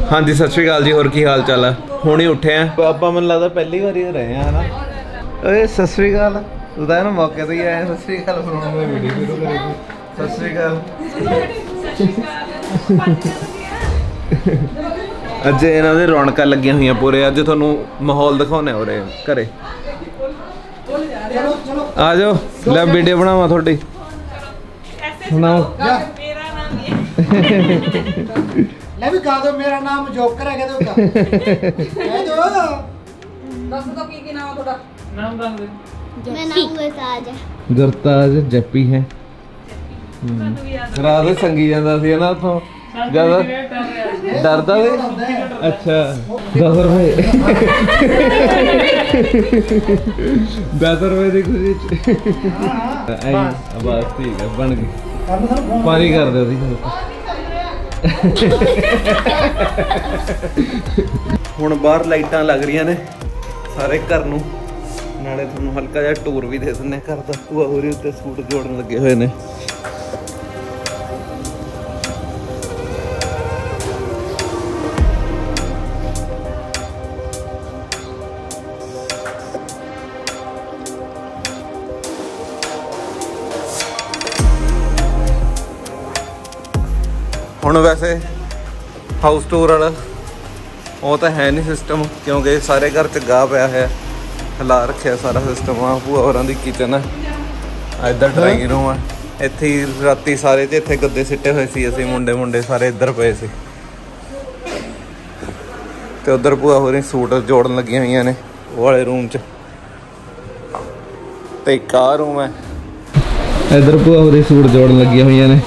हाँ जी सत श्री अकाल जी। होर की हाल चाल है? हुणे उठे हैं पापा, मैनूं लगदा पहली बार ही रहे हैं है ना। ओए सत श्री अकाल, तू तो ना मौके तो ही आया। सत श्री अकाल बनाने में वीडियो शुरू करेगी। सत श्री अकाल। अज इन्हां दे रौनकां लगियां हुई पूरे। अज तुहानूं माहौल दिखाउने हो रहे घरे। आ जाओ लै वीडियो बनावा थोड़ी। सुनाओ। ले भी गा दो, मेरा नाम जोकर है। कह दो कह दो। दस दो की नाम थोड़ा नाम दस दे। मैं नाम गुरताज है। गुरताज जप्पी है। रात संगी जांदा सी ना उथों ज्यादा डरदा सी। अच्छा 10 रुपए 10 रुपए दी खुशी बस ठीक है बन गई। पानी कर दो हुण बाहर लाइटां लग रही ने सारे घर नूं। नाले तुहानूं हल्का जिहा टूर भी दे दिंदे घर दा। भूआ होरी उत्ते सूट जोड़न लगे होए ने। हुण वैसे हाउस टूर वाला वो तो है नहीं सिस्टम, क्योंकि सारे घर च गाह पाया है। हिला रखे सारा सिस्टम। आ भूआ होरां दी किचन है, इधर ड्राइंग रूम है। इत्थे राती सारे ते इत्थे गद्दे सिट्टे हुए सी। असीं मुंडे सारे इधर पे सी ते उधर भूआ होरी सूट जोड़न लगियां हुई ने वो वाले रूम च। ते एक आ रूम है, इधर भूआ होरी सूट जोड़न लगियां हुई ने।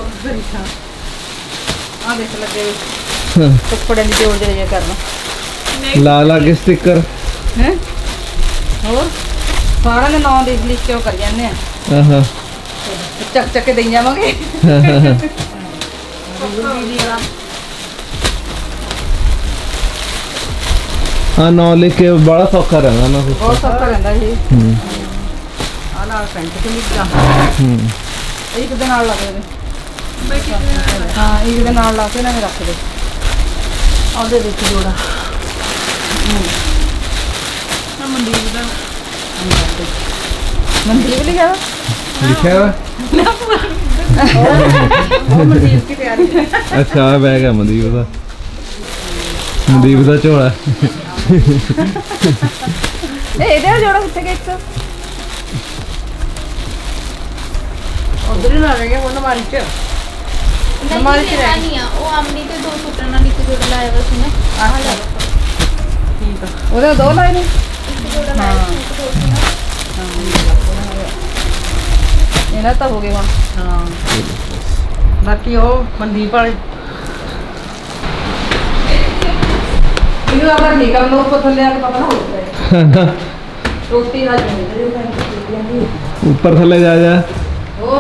कपड़े जोड़ दे करना ला ला के स्टिकर हैं और सारा ने नाम लिख लिख के कर जाने हैं। हां चक चक के दे जावांगे। हां नाम लिख के बड़ा सौखा रहना ना। बहुत सौखा रहता जी। आ नाल पेंट के लिख जा। एक दिन नाल लगे हाँ एक दिन नाल ला के ना रख दे। ਉਹਦੇ ਵਿੱਚ ਜੋੜਾ ਮਨਦੀਪ ਦਾ ਮਨਦੀਪ ਲਿਖਿਆ ਵਾ ਉਹ ਮਨਦੀਪ ਦੀ ਤਿਆਰੀ। ਅੱਛਾ ਆ ਬੈਗ ਹੈ ਮਨਦੀਪ ਦਾ ਝੋਲਾ। ਇਹਦੇ ਜੋੜਾ ਕਿੱਥੇ ਗਿਆ? ਇੱਕ ਉਧਰ ਹੀ ਨਾ ਰਹਿ ਗਿਆ ਉਹ ਨਮਾਰੀ ਚ। नहीं है वो आमनी के 2 सूटर ना नीचे जोड़ लाया बस ने। ठीक है ਉਹਦੇ ਦੋ ਲਾਏ ਨੇ। एक जोड़ा लाया सूट दो सी ना। ਇਹਨਾਂ ਤਾਂ ਹੋ ਗਏ ਹੁਣ। ਹਾਂ ਬਾਕੀ ਉਹ ਮਨਦੀਪ ਵਾਲੇ ਇਹ ਆਪਣਾ ਠੀਕ ਆ। ਲੋਕ ਪਥਲ ਲਿਆ ਕੇ ਪਤਾ ਨਾ ਹੋ ਜਾਏ ਰੋਟੀ ਆ ਜਾਂਦੀ ऊपर थले जा जा। ਉਹ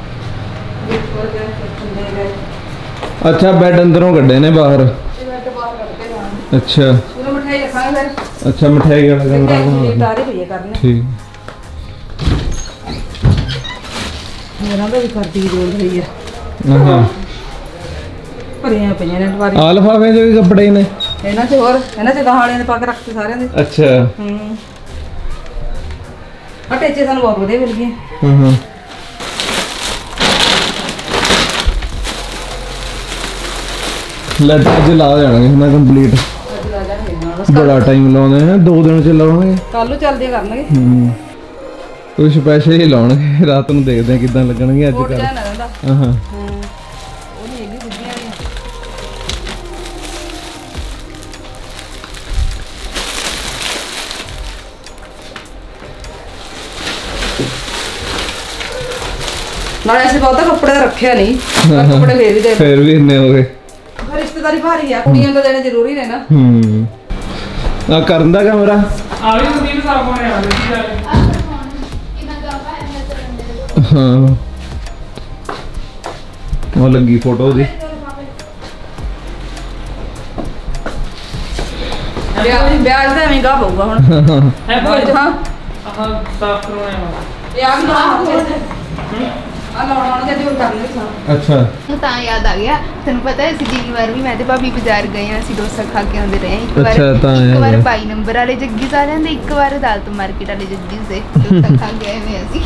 अच्छा बेड अंदरों कड्डे ने बाहर। अच्छा पूरा मिठाई रखांगे फिर। अच्छा मिठाई वाला कमरा तारीफ ये करने ठीक। मेरा भी करती जोड़ रही है। हां भरियां पईयां ने दवारी। आ लिफाफे जो भी कपड़े ने ਇਹਨਾਂ 'ਚ ਹੋਰ ਇਹਨਾਂ 'ਚ ਗਾਹਾਂ ਵਾਲਿਆਂ ਨੇ ਪਾ ਕੇ ਰੱਖਤੇ ਸਾਰਿਆਂ ਦੇ। अच्छा ਆ ਟੇਚੇ ਸਾਨੂੰ ਬਹੁਤ ਵਧੀਆ ਮਿਲ ਗਏ। हां लाइट अज ला जाएंगे ना कंप्लीट। बड़ा टाइम लाने हैं 2 दिन च लावांगे। कल चलदे करनगे कुछ स्पेशल ही लाउणगे। रात नूं देखदे हैं किदां लगणगे अज कल। हां ਉਹ ਨਹੀਂ ਹੈਗੀ ਦੂਜੀਆਂ ਵੀ। ਨਾਲੇ ਅਸੀਂ ਬਹੁਤਾ ਕੱਪੜੇ ਰੱਖਿਆ ਨਹੀਂ। ਕੱਪੜੇ ਫੇਰ ਵੀ ਦੇ फिर भी इन्ने हो गए। रिश्तेदारी भारी है कुड़ियां तो देने जरूरी ने ना। आ करन दा कमरा आ भी संदीप साहब होने वाले सी यार। हां वो लगी फोटो दी। ब्याज तो एवं गा पऊगा हुण है हाँ साफ करवाने वाला। ये आ भी ਅੱਛਾ ਨੂੰ ਤਾਂ ਯਾਦ ਆ ਗਿਆ ਤੁਹਾਨੂੰ ਪਤਾ ਹੈ ਅਸੀਂ ਜਿੰਨੀ ਵਾਰ ਵੀ ਮੈਂ ਤੇ ਭਾਬੀ ਬਾਜ਼ਾਰ ਗਏ ਆ ਅਸੀਂ ਡੋਸਾ ਖਾ ਕੇ ਆਉਂਦੇ ਰਹੇ ਇੱਕ ਵਾਰ ਅੱਛਾ, ਤਾਂ ਇੱਕ ਵਾਰ ਯਾਦ ਹੈ। 22 ਨੰਬਰ ਵਾਲੇ ਜੱਗੀ ਆ ਜਾਂਦੇ ਇੱਕ ਵਾਰ ਅਦਾਲਤ ਮਾਰਕੀਟ ਵਾਲੇ ਜੱਗੀ ਦੇ ਡੋਸਾ ਖਾ ਕੇ ਆਏ ਨੇ ਅਸੀਂ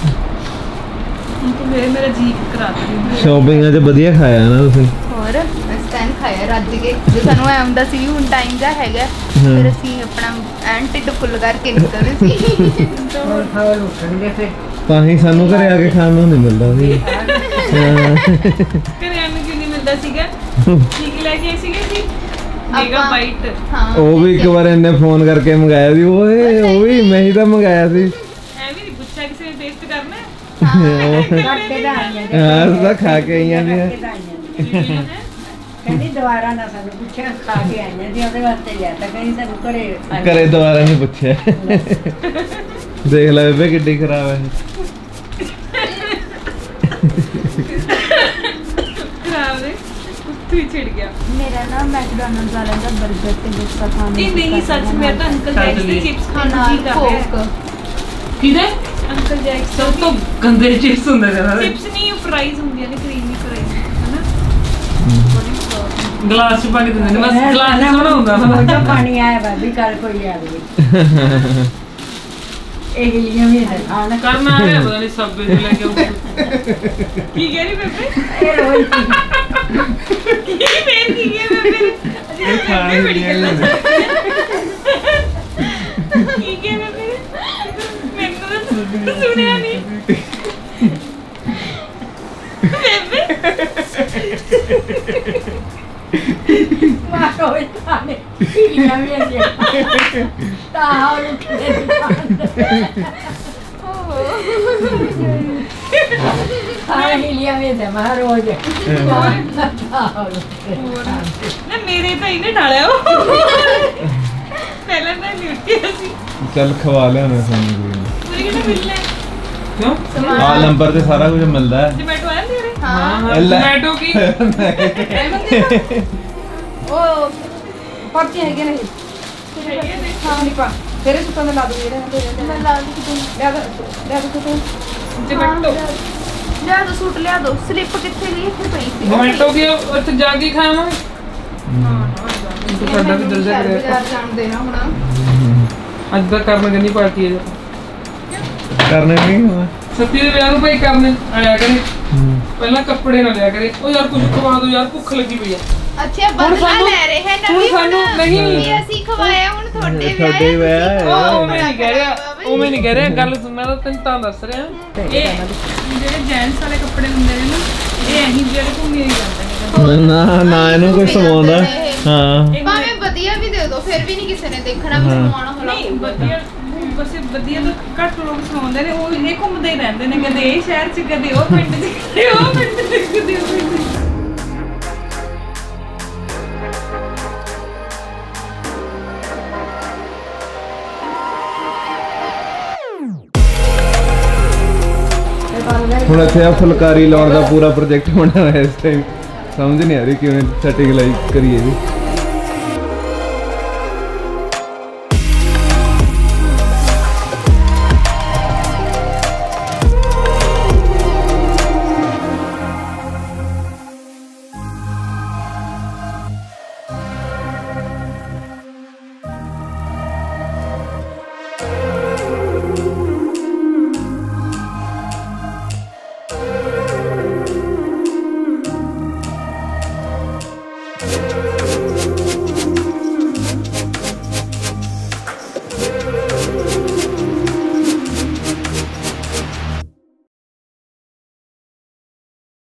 ਮੇਰਾ ਜੀ ਕਰਾ ਦਿੱਤੀ ਸ਼ਾਪਿੰਗ 'ਚ ਵਧੀਆ ਖਾਇਆ ਨਾ ਤੁਸੀਂ ਹੋਰ ਸਟੈਂਡ ਖਾਇਆ ਰੱਜ ਕੇ ਜੋ ਸਾਨੂੰ ਐ ਹੁੰਦਾ ਸੀ ਵੀ ਹੁਣ ਟਾਈਮ ਜਾ ਹੈਗਾ ਫਿਰ ਅਸੀਂ ਆਪਣਾ ਐਨ ਢਿੱਡ ਫੁੱਲ ਕਰਕੇ ਨਿਕਲਦੇ ਸੀ ਤਾਂ ਹੀ ਸਾਨੂੰ ਘਰੇ ਆ ਕੇ ਖਾਣ ਨੂੰ ਨਹੀਂ ਮਿਲਦਾ ਸੀ ਘਰੇ ਆਨੂੰ ਕਿਉਂ ਨਹੀਂ ਮਿਲਦਾ ਸੀਗਾ ਕੀ ਕੀ ਲੈ ਕੇ ਆਏ ਸੀਗੇ ਜੀ ਮੇਗਾ ਬਾਈਟ ਹਾਂ ਉਹ ਵੀ ਇੱਕ ਵਾਰ ਇਹਨੇ ਫੋਨ ਕਰਕੇ ਮੰਗਾਇਆ ਸੀ ਓਏ ਉਹ ਵੀ ਮੈਂ ਹੀ ਤਾਂ ਮੰਗਾਇਆ ਸੀ ਐ ਵੀ ਨਹੀਂ ਪੁੱਛਿਆ ਕਿਸੇ ਨੇ ਟੇਸਟ ਕਰਨਾ ਹੈ? ਹਾਂ ਤਾਂ ਖਾ ਕੇ ਆਈਆਂ ਸੀ ਕਹਿੰਦੀ ਦੁਬਾਰਾ ਨਾ ਸਾਨੂੰ ਪੁੱਛਿਆ ਖਾ ਕੇ ਆਈਆਂ ਸੀ ਉਹਦੇ ਵਾਸਤੇ ਲਿਆ ਤਾਂ ਕਹਿੰਦੀ ਸਾਨੂੰ ਘਰੇ ਘਰੇ ਦੁਬਾਰਾ ਨਹੀਂ ਪੁੱਛਿਆ ਦੇਖ ਲੈ ਬੇਬੇ ਕਿੱਡੀ ਖਰਾਬ ਹੈ ਖਰਾਬ ਦੇ ਉੱਥੇ ਹੀ ਛਿੜ ਗਿਆ ਮੇਰਾ ਨਾ ਮੈਕਡੋਨਲਡਸ ਵਾਲਿਆਂ ਦਾ 버ਗਰ ਤੇ ਡੋਸਾ ਖਾਣ ਇਹ ਨਹੀਂ ਸੱਚ ਮੈਂ ਤਾਂ ਅੰਕਲ ਜੈਕਸ ਦੇ ਚਿਪਸ ਖਾਣ ਨਾਲ ਜੀ ਕਰ ਰਿਹਾ ਕੋਕ ਕਿਹਦੇ ਅੰਕਲ ਜੈਕਸ ਸਭ ਤੋਂ ਗੰਦੇ ਚਿਪਸ ਹੁੰਦੇ ਨੇ ਸਾਰੇ ਚਿਪਸ ਨਹੀਂ ਉਹ ਫਰਾਈਜ਼ ਹੁੰਦੀਆਂ ਨੇ ਕਰੀਮੀ ਫਰਾਈਜ਼ ਹਨਾ ਗਲਾਸ ਚ ਪਾ ਕੇ ਦਿੰਦੇ ਨੇ ਬਸ ਗਲਾਸ ਚ ਸੋਹਣਾ ਹੁੰਦਾ ਉਹਦਾ ਪਾਣੀ ਆਇਆ ਵਾ ਵੀ ਕੱਲ ਕੋਈ ਆ ਗਈ ਇਹ ਲੀਆਂ ਵੀ ਖਾਣਾ ਕਰਨਾ ਹੈ ਪਤਾ ਨਹੀਂ ਸਭ ਵੇਚ ਲੈ ਕੇ ਆਉਂਦੇ ਕੀ ਕਹਿ ਰਹੀ ਬੇਬੇ ਇਹ ਰੋਈ ਕੀ ਫੇਰ ਕੀ ਗਿਆ ਬੇਬੇ ਅਜੇ ਖਾਣੇ ਬੜੀ ਗੱਲਾਂ ਕੀ ਕਹਿ ਬੇਬੇ ਮੈਨੂੰ ਤਾਂ ਸੁਣਿਆ ਨਹੀਂ ਮਾਰੋ ਇਤਾਨੇ ਲੀਆਂ ਵੀ ਆ ਤਾਂ ਹਾਲ ਉੱਠੇ ਹਾਂ ਲੀਆਂ ਵੀ ਦੇ ਮਾਰੋ ਜੇ ਨਾ ਮੇਰੇ ਤਾਂ ਇਹਨੇ ਢਾਲਿਆ ਉਹ ਪਹਿਲਾਂ ਤਾਂ ਲੁੱਟਿਆ ਸੀ ਚੱਲ ਖਵਾ ਲਿਆਣਾ ਸਾਨੂੰ ਕੋਈ ਪੂਰੀ ਕਿਹਨੇ ਮਿਲਣਾ ਕਿਉਂ ਆ ਨੰਬਰ ਤੇ ਸਾਰਾ ਕੁਝ ਮਿਲਦਾ ਹੈ ਜਮੈਟੋ ਆਇਆ ਤੇਰੇ ਹਾਂ ਟੋਮੈਟੋ ਕੀ ਉਹ ਪਰਚੀ ਹੈਗੇ ਨੇ ਹੈਗੇ ਨੇ ਹਾਂ ਨਹੀਂ ਪਾ ਤੇਰੇ ਸੁੱਤਾਂ ਦੇ ਲਾ ਦੂੰ ਜਿਹੜੇ ਤੇਰੇ ਮੈਂ ਲਾ ਲਈ ਤੂੰ ਲੈ ਦੋ ਤੂੰ ਜਮੈਟੋ ਲਿਆ ਦੋ ਸੂਟ ਲਿਆ ਦੋ ਸਲਿੱਪ ਕਿੱਥੇ ਗਈ ਇੱਥੇ ਪਈ ਸੀ ਟੋਮੈਟੋ ਕੀ ਉੱਥੇ ਜਾ ਕੇ ਖਾਵਾਂਗੇ ਤੁਹਾਡਾ ਵੀ ਦਿਲ ਜਾ ਕਰਿਆ ਬਾਜ਼ਾਰ ਜਾਣ ਦੇਣਾ ਹੁਣ ਅੱਜ ਦਾ ਕਰਨ ਗੰਨੀ ਪਾਰਟੀ ਹੈ ਕਰਨੇ ਨਹੀਂ ਹੋਣਾ ਸੱਤੀ ਦੇ ਵਿਆਹ ਨੂੰ ਭਾਈ ਕਰਨੇ ਆਇਆ ਕਰੇ ਪਹਿਲਾਂ ਕੱਪੜੇ ਨਾ ਲਿਆ ਕਰੇ ਉਹ ਯਾਰ ਕੁਝ ਖਵਾ ਦੋ ਯਾਰ ਭੁੱਖ ਲੱਗੀ ਪਈ ਆ ਅੱਛਾ ਬਦਲਾ ਲੈ ਰਹੇ ਹੈ ਹੁਣ ਨਵੀਂ ਸਾਨੂੰ ਨਹੀਂ ਵੀ ਅਸੀਂ ਖਵਾਇਆ ਹੁਣ ਤੁਹਾਡੇ ਤੁਹਾਡੇ ਵਿਆਹ ਉਹ ਮੈਂ ਨਹੀਂ ਕਹਿ ਰਿਹਾ ਉਹ ਮੈਂ ਨਹੀਂ ਕਹਿ ਰਿਹਾ ਗੱਲ ਮੈਂ ਤਾਂ ਤੈਨੂੰ ਤਾਂ ਦੱਸ ਰਿਹਾ ਇਹ ਜਿਹੜੇ ਜੈਂਟਸ ਵਾਲੇ ਕੱਪੜੇ ਹੁੰਦੇ ਨੇ ਨਾ ਇਹ ਅਹੀਂ ਜਿਹੜੇ ਘੁੰਮੀ ਨਹੀਂ ਜਾਂਦੇ ਨੇ ਨਾ ਨਾ ਇਹਨੂੰ ਕੋਈ ਸਮਾਉਂਦਾ ਹਾਂ ਭਾਵੇਂ ਵਧੀਆ ਵੀ ਦੇ ਦੋ ਫਿਰ ਵੀ ਨਹੀਂ ਕਿਸੇ ਨੇ ਦੇਖਣਾ ਵੀ ਸਮਾਉਣਾ ਹੋਣਾ ਨਹੀਂ ਵਧੀਆ ਬਸ ਵਧੀਆ ਤਾਂ ਘੱਟ ਲੋਕ ਸੁਣਾਉਂਦੇ ਨੇ ਉਹ ਇਹ ਘੁੰਮਦੇ ਹੀ ਰਹਿੰਦੇ ਨੇ ਕਦੇ ਇਹ ਸ਼ਹਿਰ 'ਚ ਕਦੇ ਉਹ ਪਿੰਡ 'ਚ ਕਦੇ ਉਹ ਪਿੰਡ 'ਚ ਕਦੇ ਉਹ ਪਿੰਡ 'ਚ ਹੁਣ ਇੱਥੇ ਆ ਫੁਲਕਾਰੀ ਲਾਉਣ ਦਾ ਪੂਰਾ ਪ੍ਰੋਜੈਕਟ ਬਣਾ ਹੋਇਆ ਇਸ ਟਾਈਮ ਸਮਝ ਨਹੀਂ ਆ ਰਹੀ ਕਿਵੇਂ ਸੈਟਿੰਗ ਲਾਈ ਕਰੀਏ ਜੀ